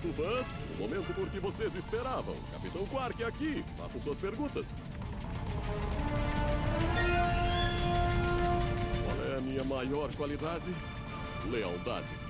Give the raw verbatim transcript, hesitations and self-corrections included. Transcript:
Certo, fãs? O momento por que vocês esperavam. Capitão Quark aqui. Façam suas perguntas. Qual é a minha maior qualidade? Lealdade.